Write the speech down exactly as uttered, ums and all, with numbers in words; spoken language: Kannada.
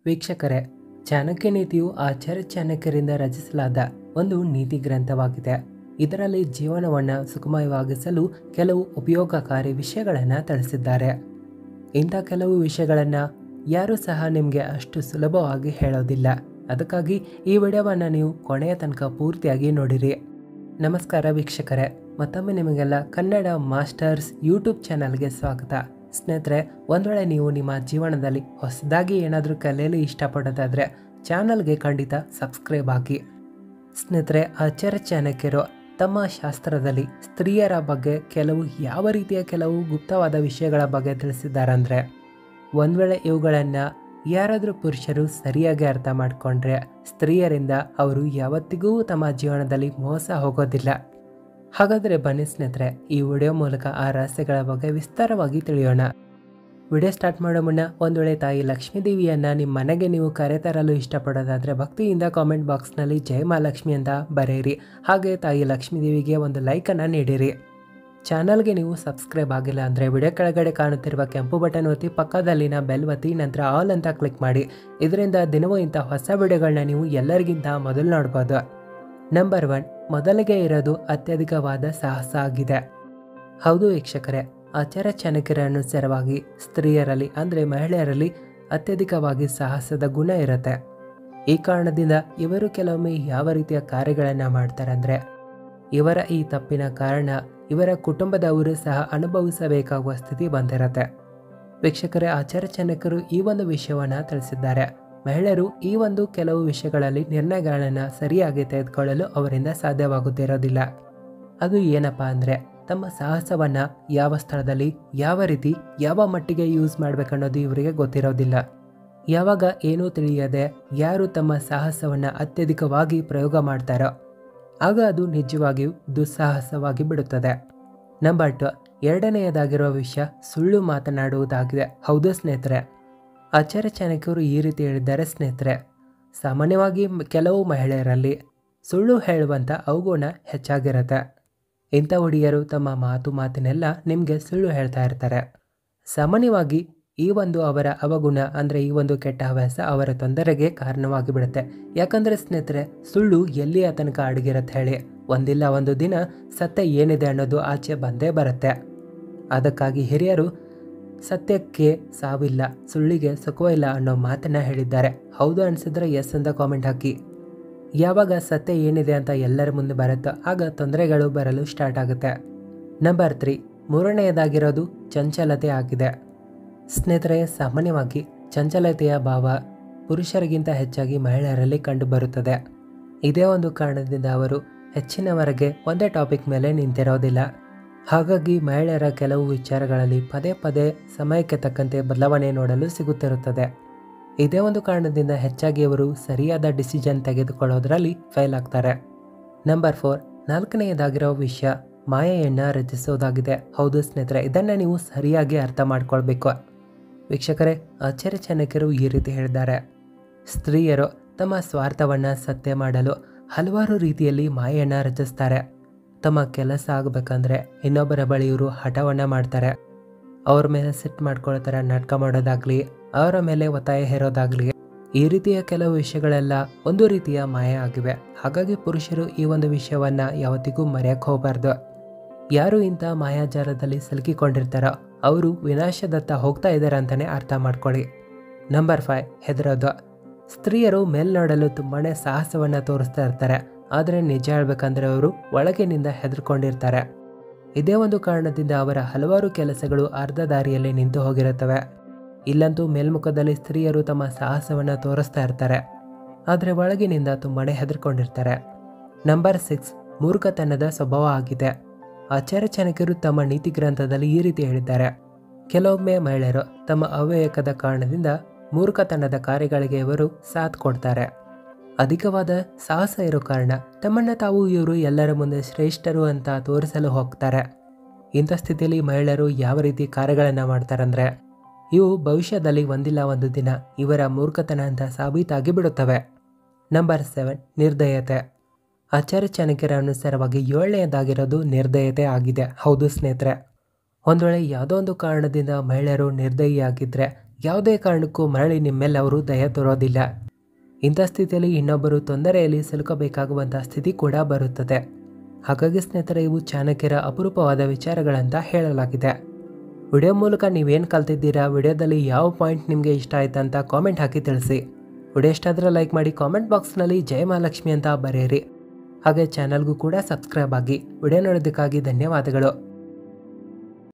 ವೀಕ್ಷಕರೇ, ಚಾಣಕ್ಯ ನೀತಿಯು ಆಚಾರ್ಯ ಚಾಣಕ್ಯರಿಂದ ರಚಿಸಲಾದ ಒಂದು ನೀತಿ ಗ್ರಂಥವಾಗಿದೆ. ಇದರಲ್ಲಿ ಜೀವನವನ್ನು ಸುಖಮಯವಾಗಿಸಲು ಕೆಲವು ಉಪಯೋಗಕಾರಿ ವಿಷಯಗಳನ್ನು ತಿಳಿಸಿದ್ದಾರೆ. ಇಂಥ ಕೆಲವು ವಿಷಯಗಳನ್ನು ಯಾರೂ ಸಹ ನಿಮಗೆ ಅಷ್ಟು ಸುಲಭವಾಗಿ ಹೇಳೋದಿಲ್ಲ. ಅದಕ್ಕಾಗಿ ಈ ವಿಡಿಯೋವನ್ನು ನೀವು ಕೊನೆಯ ತನಕ ಪೂರ್ತಿಯಾಗಿ ನೋಡಿರಿ. ನಮಸ್ಕಾರ ವೀಕ್ಷಕರೇ, ಮತ್ತೊಮ್ಮೆ ನಿಮಗೆಲ್ಲ ಕನ್ನಡ ಮಾಸ್ಟರ್ಸ್ ಯೂಟ್ಯೂಬ್ ಚಾನಲ್ಗೆ ಸ್ವಾಗತ. ಸ್ನೇಹಿತರೆ, ಒಂದು ವೇಳೆ ನೀವು ನಿಮ್ಮ ಜೀವನದಲ್ಲಿ ಹೊಸದಾಗಿ ಏನಾದರೂ ಕಲಿಯಲು ಇಷ್ಟಪಡೋದಾದರೆ ಚಾನಲ್ಗೆ ಖಂಡಿತ ಸಬ್ಸ್ಕ್ರೈಬ್ ಆಗಿ. ಸ್ನೇಹಿತರೆ, ಆಚಾರ್ಯ ಚಾಣಕ್ಯರು ತಮ್ಮ ಶಾಸ್ತ್ರದಲ್ಲಿ ಸ್ತ್ರೀಯರ ಬಗ್ಗೆ ಕೆಲವು ಯಾವ ರೀತಿಯ ಕೆಲವು ಗುಪ್ತವಾದ ವಿಷಯಗಳ ಬಗ್ಗೆ ತಿಳಿಸಿದ್ದಾರೆ ಅಂದರೆ, ಒಂದು ವೇಳೆ ಇವುಗಳನ್ನು ಯಾರಾದರೂ ಪುರುಷರು ಸರಿಯಾಗಿ ಅರ್ಥ ಮಾಡಿಕೊಂಡ್ರೆ ಸ್ತ್ರೀಯರಿಂದ ಅವರು ಯಾವತ್ತಿಗೂ ತಮ್ಮ ಜೀವನದಲ್ಲಿ ಮೋಸ ಹೋಗೋದಿಲ್ಲ. ಹಾಗಾದರೆ ಬನ್ನಿ ಸ್ನೇಹಿತರೆ, ಈ ವಿಡಿಯೋ ಮೂಲಕ ಆ ರಹಸ್ಯಗಳ ಬಗ್ಗೆ ವಿಸ್ತಾರವಾಗಿ ತಿಳಿಯೋಣ. ವಿಡಿಯೋ ಸ್ಟಾರ್ಟ್ ಮಾಡೋ ಮುನ್ನ ಒಂದು ವೇಳೆ ತಾಯಿ ಲಕ್ಷ್ಮೀದೇವಿಯನ್ನು ನಿಮ್ಮ ಮನೆಗೆ ನೀವು ಕರೆತರಲು ಇಷ್ಟಪಡೋದಾದರೆ ಭಕ್ತಿಯಿಂದ ಕಾಮೆಂಟ್ ಬಾಕ್ಸ್ನಲ್ಲಿ ಜೈ ಮಹಾಲಕ್ಷ್ಮಿ ಅಂತ ಬರೆಯಿರಿ. ಹಾಗೆ ತಾಯಿ ಲಕ್ಷ್ಮೀದೇವಿಗೆ ಒಂದು ಲೈಕನ್ನು ನೀಡಿರಿ. ಚಾನಲ್ಗೆ ನೀವು ಸಬ್ಸ್ಕ್ರೈಬ್ ಆಗಿಲ್ಲ ಅಂದರೆ ವಿಡಿಯೋ ಕೆಳಗಡೆ ಕಾಣುತ್ತಿರುವ ಕೆಂಪು ಬಟನ್ ಒತ್ತಿ ಪಕ್ಕದಲ್ಲಿನ ಬೆಲ್ ಒತ್ತಿ ನಂತರ ಆಲ್ ಅಂತ ಕ್ಲಿಕ್ ಮಾಡಿ. ಇದರಿಂದ ದಿನವೂ ಇಂಥ ಹೊಸ ವಿಡಿಯೋಗಳನ್ನ ನೀವು ಎಲ್ಲರಿಗಿಂತ ಮೊದಲು ನೋಡ್ಬೋದು. ನಂಬರ್ ಒನ್, ಮೊದಲಿಗೆ ಇರೋದು ಅತ್ಯಧಿಕವಾದ ಸಾಹಸ ಆಗಿದೆ. ಹೌದು ವೀಕ್ಷಕರೇ, ಆಚಾರ್ಯ ಚಾಣಕ್ಯರ ಅನುಸಾರವಾಗಿ ಸ್ತ್ರೀಯರಲ್ಲಿ ಅಂದರೆ ಮಹಿಳೆಯರಲ್ಲಿ ಅತ್ಯಧಿಕವಾಗಿ ಸಾಹಸದ ಗುಣ ಇರುತ್ತೆ. ಈ ಕಾರಣದಿಂದ ಇವರು ಕೆಲವೊಮ್ಮೆ ಯಾವ ರೀತಿಯ ಕಾರ್ಯಗಳನ್ನು ಮಾಡ್ತಾರೆ ಅಂದರೆ, ಇವರ ಈ ತಪ್ಪಿನ ಕಾರಣ ಇವರ ಕುಟುಂಬದವರು ಸಹ ಅನುಭವಿಸಬೇಕಾಗುವ ಸ್ಥಿತಿ ಬಂದಿರುತ್ತೆ. ವೀಕ್ಷಕರೇ, ಆಚಾರ್ಯ ಚಾಣಕ್ಯರು ಈ ಒಂದು ವಿಷಯವನ್ನು ತಿಳಿಸಿದ್ದಾರೆ. ಮಹಿಳೆಯರು ಈ ಒಂದು ಕೆಲವು ವಿಷಯಗಳಲ್ಲಿ ನಿರ್ಣಯಗಳನ್ನು ಸರಿಯಾಗಿ ತೆಗೆದುಕೊಳ್ಳಲು ಅವರಿಂದ ಸಾಧ್ಯವಾಗುತ್ತಿರೋದಿಲ್ಲ. ಅದು ಏನಪ್ಪಾ ಅಂದರೆ, ತಮ್ಮ ಸಾಹಸವನ್ನು ಯಾವ ಸ್ಥಳದಲ್ಲಿ ಯಾವ ರೀತಿ ಯಾವ ಮಟ್ಟಿಗೆ ಯೂಸ್ ಮಾಡಬೇಕನ್ನೋದು ಇವರಿಗೆ ಗೊತ್ತಿರೋದಿಲ್ಲ. ಯಾವಾಗ ಏನೂ ತಿಳಿಯದೆ ಯಾರು ತಮ್ಮ ಸಾಹಸವನ್ನು ಅತ್ಯಧಿಕವಾಗಿ ಪ್ರಯೋಗ ಮಾಡ್ತಾರೋ ಆಗ ಅದು ನಿಜವಾಗಿಯೂ ದುಸ್ಸಾಹಸವಾಗಿ ಬಿಡುತ್ತದೆ. ನಂಬರ್ ಟು, ಎರಡನೆಯದಾಗಿರುವ ವಿಷಯ ಸುಳ್ಳು ಮಾತನಾಡುವುದಾಗಿದೆ. ಹೌದು ಸ್ನೇಹಿತರೆ, ಆಚಾರ್ಯ ಚಾಣಕ್ಯರು ಈ ರೀತಿ ಹೇಳಿದ್ದಾರೆ. ಸ್ನೇಹಿತರೆ, ಸಾಮಾನ್ಯವಾಗಿ ಕೆಲವು ಮಹಿಳೆಯರಲ್ಲಿ ಸುಳ್ಳು ಹೇಳುವಂಥ ಅವಗುಣ ಹೆಚ್ಚಾಗಿರುತ್ತೆ. ಇಂಥ ಹುಡುಗಿಯರು ತಮ್ಮ ಮಾತು ಮಾತಿನೆಲ್ಲ ನಿಮಗೆ ಸುಳ್ಳು ಹೇಳ್ತಾ ಇರ್ತಾರೆ. ಸಾಮಾನ್ಯವಾಗಿ ಈ ಒಂದು ಅವರ ಅವಗುಣ ಅಂದರೆ ಈ ಒಂದು ಕೆಟ್ಟ ಹವ್ಯಾಸ ಅವರ ತೊಂದರೆಗೆ ಕಾರಣವಾಗಿ ಬಿಡುತ್ತೆ. ಯಾಕಂದರೆ ಸ್ನೇಹಿತರೆ, ಸುಳ್ಳು ಎಲ್ಲಿಯ ತನಕ ಅಡಗಿರುತ್ತೆ ಹೇಳಿ, ಒಂದಿಲ್ಲ ಒಂದು ದಿನ ಸತ್ಯ ಏನಿದೆ ಅನ್ನೋದು ಆಚೆ ಬಂದೇ ಬರುತ್ತೆ. ಅದಕ್ಕಾಗಿ ಹಿರಿಯರು ಸತ್ಯಕ್ಕೆ ಸಾವಿಲ್ಲ, ಸುಳ್ಳಿಗೆ ಸುಖವಿಲ್ಲ ಅನ್ನೋ ಮಾತನ್ನ ಹೇಳಿದ್ದಾರೆ. ಹೌದು ಅನಿಸಿದ್ರೆ ಎಸ್ ಅಂತ ಕಾಮೆಂಟ್ ಹಾಕಿ. ಯಾವಾಗ ಸತ್ಯ ಏನಿದೆ ಅಂತ ಎಲ್ಲರ ಮುಂದೆ ಬರುತ್ತೋ ಆಗ ತೊಂದರೆಗಳು ಬರಲು ಸ್ಟಾರ್ಟ್ ಆಗುತ್ತೆ. ನಂಬರ್ ತ್ರೀ, ಮೂರನೆಯದಾಗಿರೋದು ಚಂಚಲತೆ ಆಗಿದೆ. ಸ್ನೇಹಿತರೆ, ಸಾಮಾನ್ಯವಾಗಿ ಚಂಚಲತೆಯ ಭಾವ ಪುರುಷರಿಗಿಂತ ಹೆಚ್ಚಾಗಿ ಮಹಿಳೆಯರಲ್ಲಿ ಕಂಡುಬರುತ್ತದೆ. ಇದೇ ಒಂದು ಕಾರಣದಿಂದ ಅವರು ಹೆಚ್ಚಿನವರೆಗೆ ಒಂದೇ ಟಾಪಿಕ್ ಮೇಲೆ ನಿಂತಿರೋದಿಲ್ಲ. ಹಾಗಾಗಿ ಮಹಿಳೆಯರ ಕೆಲವು ವಿಚಾರಗಳಲ್ಲಿ ಪದೇ ಪದೇ ಸಮಯಕ್ಕೆ ತಕ್ಕಂತೆ ಬದಲಾವಣೆ ನೋಡಲು ಸಿಗುತ್ತಿರುತ್ತದೆ. ಇದೇ ಒಂದು ಕಾರಣದಿಂದ ಹೆಚ್ಚಾಗಿ ಅವರು ಸರಿಯಾದ ಡಿಸಿಷನ್ ತೆಗೆದುಕೊಳ್ಳೋದ್ರಲ್ಲಿ ಫೇಲ್ ಆಗ್ತಾರೆ. ನಂಬರ್ ಫೋರ್, ನಾಲ್ಕನೆಯದಾಗಿರೋ ವಿಷಯ ಮಾಯೆಯನ್ನು ರಚಿಸೋದಾಗಿದೆ. ಹೌದು ಸ್ನೇಹಿತರೆ, ಇದನ್ನು ನೀವು ಸರಿಯಾಗಿ ಅರ್ಥ ಮಾಡ್ಕೊಳ್ಬೇಕು. ವೀಕ್ಷಕರೇ, ಆಚಾರ್ಯ ಚಾಣಕ್ಯರು ಈ ರೀತಿ ಹೇಳಿದ್ದಾರೆ. ಸ್ತ್ರೀಯರು ತಮ್ಮ ಸ್ವಾರ್ಥವನ್ನು ಸತ್ಯ ಮಾಡಲು ಹಲವಾರು ರೀತಿಯಲ್ಲಿ ಮಾಯೆಯನ್ನು ರಚಿಸ್ತಾರೆ. ತಮ್ಮ ಕೆಲಸ ಆಗಬೇಕಂದ್ರೆ ಇನ್ನೊಬ್ಬರ ಬಳಿ ಇವರು ಹಠವನ್ನು ಮಾಡ್ತಾರೆ. ಅವ್ರ ಮೇಲೆ ಸಿಟ್ಟು ಮಾಡ್ಕೊಳ್ತಾರೆ, ನಾಟಕ ಮಾಡೋದಾಗ್ಲಿ, ಅವರ ಮೇಲೆ ಒತ್ತಾಯ ಹೇರೋದಾಗ್ಲಿ, ಈ ರೀತಿಯ ಕೆಲವು ವಿಷಯಗಳೆಲ್ಲ ಒಂದು ರೀತಿಯ ಮಾಯೆ ಆಗಿವೆ. ಹಾಗಾಗಿ ಪುರುಷರು ಈ ಒಂದು ವಿಷಯವನ್ನು ಯಾವತ್ತಿಗೂ ಮರೆಯಕ್ಕೆ ಹೋಗಬಾರ್ದು. ಯಾರು ಇಂಥ ಮಾಯಾಜಾಲದಲ್ಲಿ ಸಿಲುಕಿಕೊಂಡಿರ್ತಾರೋ ಅವರು ವಿನಾಶದತ್ತ ಹೋಗ್ತಾ ಇದ್ದಾರೆ ಅಂತಲೇ ಅರ್ಥ ಮಾಡ್ಕೊಳ್ಳಿ. ನಂಬರ್ ಫೈವ್, ಹೆದರೋದು. ಸ್ತ್ರೀಯರು ಮೇಲ್ನೋಡಲು ತುಂಬಾ ಸಾಹಸವನ್ನು ತೋರಿಸ್ತಾ ಇರ್ತಾರೆ, ಆದರೆ ನಿಜ ಹೇಳ್ಬೇಕಂದ್ರೆ ಅವರು ಒಳಗಿನಿಂದ ಹೆದರ್ಕೊಂಡಿರ್ತಾರೆ. ಇದೇ ಒಂದು ಕಾರಣದಿಂದ ಅವರ ಹಲವಾರು ಕೆಲಸಗಳು ಅರ್ಧ ದಾರಿಯಲ್ಲಿ ನಿಂತು ಹೋಗಿರುತ್ತವೆ. ಇಲ್ಲಂತೂ ಮೇಲ್ಮುಖದಲ್ಲಿ ಸ್ತ್ರೀಯರು ತಮ್ಮ ಸಾಹಸವನ್ನು ತೋರಿಸ್ತಾ ಇರ್ತಾರೆ, ಆದರೆ ಒಳಗಿನಿಂದ ತುಂಬಾ ಹೆದರ್ಕೊಂಡಿರ್ತಾರೆ. ನಂಬರ್ ಸಿಕ್ಸ್, ಮೂರ್ಖತನದ ಸ್ವಭಾವ ಆಗಿದೆ. ಆಚಾರ್ಯ ಚಾಣಕ್ಯರು ತಮ್ಮ ನೀತಿ ಗ್ರಂಥದಲ್ಲಿ ಈ ರೀತಿ ಹೇಳಿದ್ದಾರೆ. ಕೆಲವೊಮ್ಮೆ ಮಹಿಳೆಯರು ತಮ್ಮ ಅವ್ಯವಕದ ಕಾರಣದಿಂದ ಮೂರ್ಖತನದ ಕಾರ್ಯಗಳಿಗೆ ಇವರು ಸಾಥ್ ಕೊಡ್ತಾರೆ. ಅಧಿಕವಾದ ಸಾಹಸ ಇರೋ ಕಾರಣ ತಮ್ಮನ್ನು ತಾವು ಇವರು ಎಲ್ಲರ ಮುಂದೆ ಶ್ರೇಷ್ಠರು ಅಂತ ತೋರಿಸಲು ಹೋಗ್ತಾರೆ. ಇಂಥ ಸ್ಥಿತಿಯಲ್ಲಿ ಮಹಿಳೆಯರು ಯಾವ ರೀತಿ ಕಾರ್ಯಗಳನ್ನು ಮಾಡ್ತಾರಂದ್ರೆ ಇವು ಭವಿಷ್ಯದಲ್ಲಿ ಒಂದಿಲ್ಲ ಒಂದು ದಿನ ಇವರ ಮೂರ್ಖತನ ಅಂತ ಸಾಬೀತಾಗಿ ಬಿಡುತ್ತವೆ. Number seven, ನಿರ್ದಯತೆ. ಆಚಾರ್ಯ ಚಾಣಕ್ಯರ ಅನುಸಾರವಾಗಿ ಏಳನೆಯದಾಗಿರೋದು ನಿರ್ದಯತೆ ಆಗಿದೆ. ಹೌದು ಸ್ನೇಹಿತರೆ, ಒಂದು ವೇಳೆ ಯಾವುದೋ ಒಂದು ಕಾರಣದಿಂದ ಮಹಿಳೆಯರು ನಿರ್ದಯಿಯಾಗಿದ್ದರೆ ಯಾವುದೇ ಕಾರಣಕ್ಕೂ ಮರಳಿ ನಿಮ್ಮೆಲ್ಲ ಅವರು ದಯ ತೋರೋದಿಲ್ಲ. ಇಂಥ ಸ್ಥಿತಿಯಲ್ಲಿ ಇನ್ನೊಬ್ಬರು ತೊಂದರೆಯಲ್ಲಿ ಸಿಲುಕಬೇಕಾಗುವಂಥ ಸ್ಥಿತಿ ಕೂಡ ಬರುತ್ತದೆ. ಹಾಗಾಗಿ ಸ್ನೇಹಿತರೆ, ಇವು ಚಾಣಕ್ಯರ ಅಪರೂಪವಾದ ವಿಚಾರಗಳಂತ ಹೇಳಲಾಗಿದೆ. ವಿಡಿಯೋ ಮೂಲಕ ನೀವೇನು ಕಲ್ತಿದ್ದೀರಾ, ವಿಡಿಯೋದಲ್ಲಿ ಯಾವ ಪಾಯಿಂಟ್ ನಿಮಗೆ ಇಷ್ಟ ಆಯ್ತು ಅಂತ ಕಾಮೆಂಟ್ ಹಾಕಿ ತಿಳಿಸಿ. ವಿಡಿಯೋ ಇಷ್ಟ ಆದರೆ ಲೈಕ್ ಮಾಡಿ, ಕಾಮೆಂಟ್ ಬಾಕ್ಸ್ನಲ್ಲಿ ಜಯ ಮಹಾಲಕ್ಷ್ಮಿ ಅಂತ ಬರೆಯಿರಿ. ಹಾಗೆ ಚಾನಲ್ಗೂ ಕೂಡ ಸಬ್ಸ್ಕ್ರೈಬ್ ಆಗಿ. ವಿಡಿಯೋ ನೋಡೋದಕ್ಕಾಗಿ ಧನ್ಯವಾದಗಳು.